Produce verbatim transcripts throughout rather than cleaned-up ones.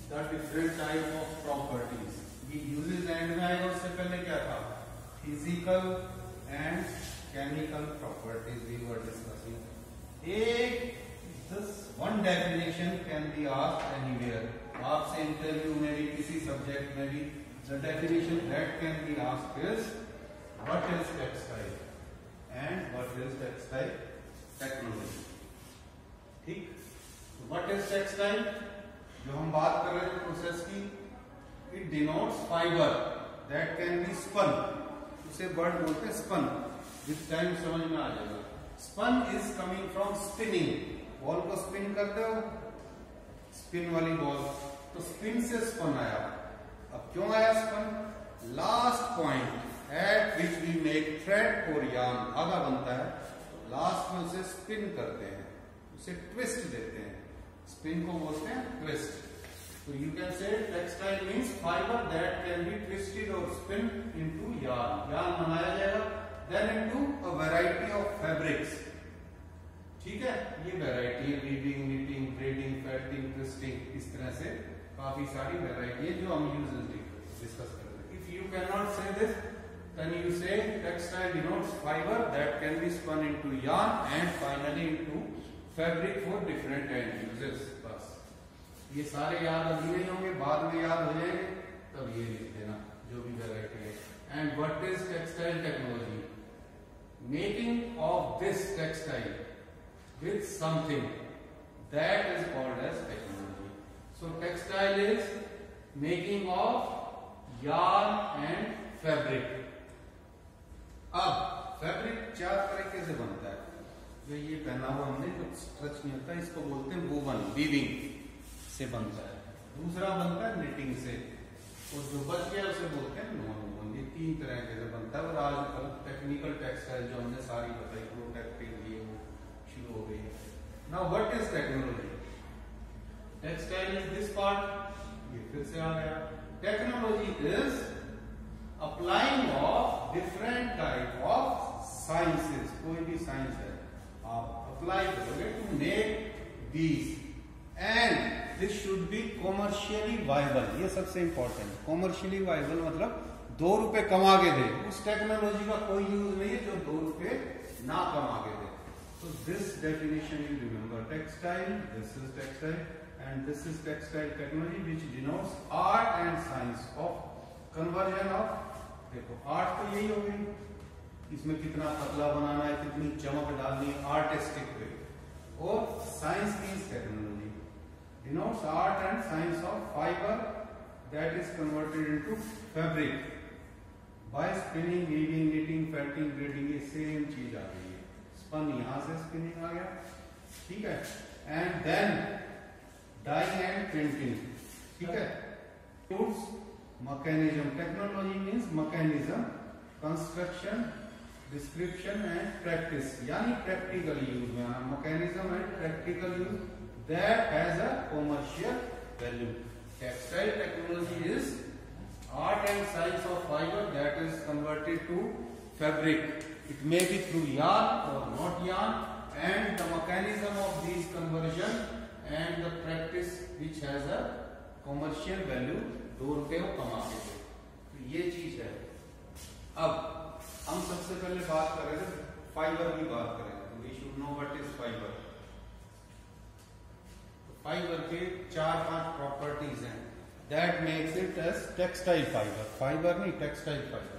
The different type of properties. ये uses and में आएगा, उससे पहले क्या था? Physical and chemical properties we were discussing. एक this one definition can be asked anywhere, आपसे इंटरव्यू में भी किसी सब्जेक्ट में भी the definition that can be asked is what is textile and what is textile technology. ठीक, what is textile, जो हम बात कर रहे थे प्रोसेस की, it denotes fibre that can B spun. उसे वर्ड बोलते हैं स्पन, विद टाइम समझ में आ जाएगा। Spun is coming from spinning, ball को स्पिन करते हो, स्पिन वाली बॉल, तो स्पिन से स्पन आया। अब क्यों आया spun? Last point at which we make thread और यार्न, धागा बनता है, तो लास्ट में उसे स्पिन करते हैं, उसे ट्विस्ट देते हैं, स्पिन को बोलते हैं ट्विस्ट। तो you can say textile means fibre that can be twisted और स्पिन इनटू यार्न, यार्न बनाया जाएगा, then into a variety of fabrics. ठीक है, ये वैरायटी है, weaving, knitting, braiding, felting, twisting, इस तरह से काफी सारी वैरायटी है जो हम यूजुअली डिस्कस करते हैं। If you can not say this, then you say textile denotes fiber that can be spun into yarn and finally into fabric for different end uses। बस ये सारे याद अभी नहीं होंगे, बाद में याद हो जाएंगे, तब ये लिख देना जो भी वैरायटी है। And what is textile technology? Making of this textile with something that is called as technology। So textile is making of yarn and fabric। अब फैब्रिक चार तरीके से बनता है, जो ये पहना हुआ हमने जो स्ट्रेच नहीं होता, इसको बोलते हैं वूवन, वीविंग से बनता है। दूसरा बनता है निटिंग से, और जो बच गया उसे बोलते हैं नॉन वूवन। ये तीन तरीके से बनता है। और आजकल टेक्निकल टेक्सटाइल जो हमने सारी बताई, प्रोटेक्टिव, ये वो शुरू हो गई है। Now what is technology? Textile is this part, ये फिर से आ गया। Technology is applying of different type of sciences, कोई भी साइंस है आप अप्लाई करोगे to make these, and this should be commercially viable. ये सबसे इंपॉर्टेंट, कॉमर्शियली वायबल मतलब दो रुपए कमा के दे। उस टेक्नोलॉजी का कोई यूज नहीं है जो दो रुपए ना कमा के दे। So this definition you remember, textile, this is textile, and this is textile technology which denotes art and science of conversion of, देखो आर्ट तो यही हो गई, इसमें कितना पतला बनाना है, कितनी चमक डालनी है, आर्टिस्टिक वे। और science means technology, denotes art and science of fiber that is converted into fabric by spinning, weaving, knitting, felting, braiding, ये सेम चीज आ गई है। स्पन यहां से स्पिनिंग आ गया, ठीक है। And then dyeing and printing, ठीक है। Tools, mechanism, technology means mechanism, construction, description and practice, यानी प्रैक्टिकल यूज में आना। Mechanism and practical use that has a commercial value. Textile technology is art and science of fiber that is converted to fabric। It may be through yarn or not yarn, and the mechanism of these conversion and the practice which has a commercial value, दो रुपए को कमा के दे, तो ये चीज है। अब हम सबसे पहले बात कर रहे थे फाइबर की बात करें, तो we should know what is fibre. Fibre के चार पांच प्रॉपर्टीज हैं that makes it as textile fiber, fiber नहीं textile fiber।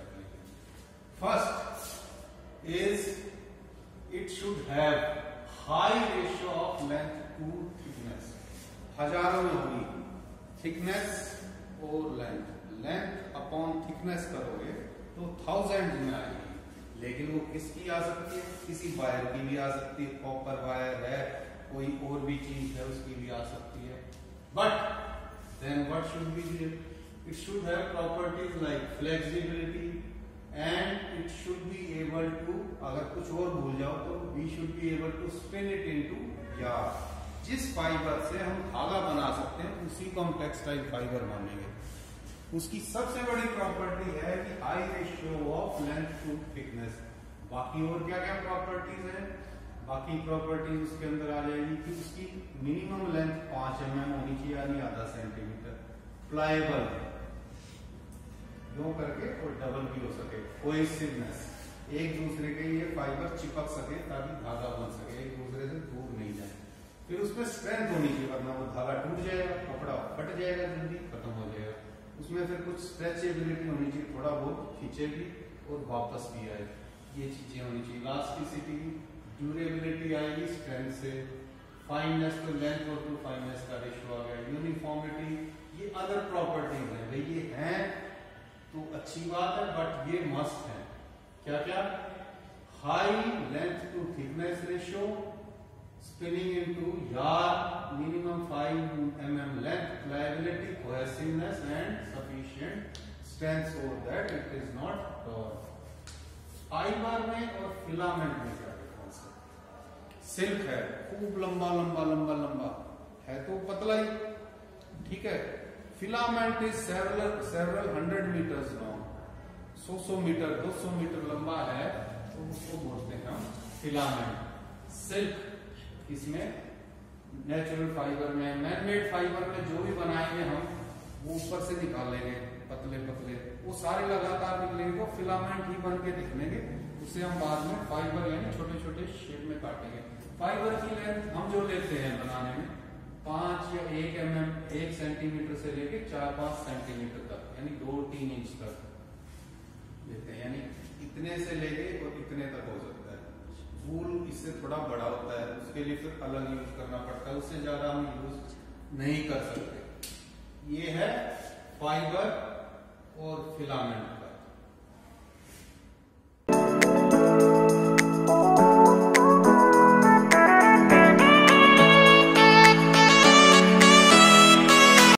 First is it should have high ratio of length to thickness, हजारों में होगी thickness और length, length upon thickness करोगे तो थाउजेंड में आएगी, लेकिन वो किसकी आ सकती है? किसी वायर की भी आ सकती है, कॉपर वायर है, कोई और भी चीज है उसकी भी आ सकती है। But then what should be there? It should have properties like flexibility and it should be able to, अगर कुछ और भूल जाओ तो we should be able to spin it into yarn। जिस फाइबर से हम धागा बना सकते हैं उसी को हम टेक्सटाइल फाइबर मानेंगे। उसकी सबसे बड़ी प्रॉपर्टी है कि high ratio of length to thickness. बाकी और क्या क्या प्रॉपर्टीज है? बाकी प्रॉपर्टीज उसके अंदर आ जाएगी कि उसकी मिनिमम लेंथ पांच एम एम होनी चाहिए, यानी आधा सेंटीमीटर, प्लायबल यूं करके और डबल भी हो सके, कोहेसिवनेस, एक दूसरे के ये फाइबर चिपक सके ताकि धागा बन सके, एक दूसरे से दूर नहीं जाए। फिर उसमें स्ट्रेंथ होनी चाहिए, वरना वो धागा टूट जाएगा, कपड़ा फट जाएगा, जल्दी खत्म हो जाएगा। उसमें फिर कुछ स्ट्रेचेबिलिटी होनी चाहिए, थोड़ा बहुत खींचे भी और वापस भी आए, ये चीजें होनी चाहिए। इलास्टिसिटी, ड्यूरेबिलिटी आएगी स्ट्रेंथ से, फाइननेस तो लेंथ और टू फाइननेस का रेशियो आ गया, यूनिफॉर्मिटी, ये अदर प्रॉपर्टीज है भाई, ये हैं तो अच्छी बात है बट ये मस्ट है। क्या क्या? High length to thickness ratio, spinning into yarn, minimum five M M length, pliability, cohesiveness and sufficient strength so that it is not torque. Fibre में और फिलामेंट में क्या डिफरेंस है? सिल्क है खूब लंबा लंबा लंबा लंबा है तो पतला ही, ठीक है। Filament is several several hundred metres long, सौ सौ मीटर दो सौ मीटर लंबा है तो उसको बोलते हैं हम फिलामेंट। सिल्क इसमें नेचुरल फाइबर में, मैनमेड फाइबर में जो भी बनाएंगे हम वो ऊपर से निकालेंगे पतले पतले, वो सारे लगातार निकलेंगे तो फिलामेंट ही बन के दिखनेंगे, उसे हम बाद में फाइबर यानी छोटे छोटे शेप में काटेंगे। फाइबर की लेंथ हम जो लेते हैं बनाने में पांच या एक एम एम एक सेंटीमीटर से लेके चार पांच सेंटीमीटर तक, यानी दो तीन इंच तक लेते हैं, यानी इतने से लेके और इतने तक हो सकता है। वूल इससे थोड़ा बड़ा होता है, उसके लिए फिर अलग यूज करना पड़ता है, उससे ज्यादा हम यूज नहीं कर सकते। ये है फाइबर और फिलामेंट का।